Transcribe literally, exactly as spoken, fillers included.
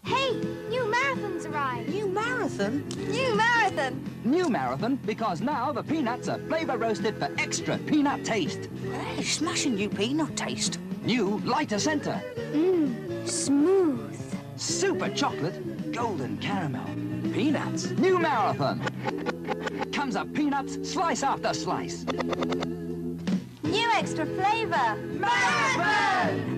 Hey, new marathon's arrived. New marathon? New marathon. New marathon because now the peanuts are flavour roasted for extra peanut taste. Hey, smashing new peanut taste. New lighter centre. Mmm, smooth. Super chocolate, golden caramel. Peanuts, new marathon. Comes up peanuts, slice after slice. New extra flavour. Marathon!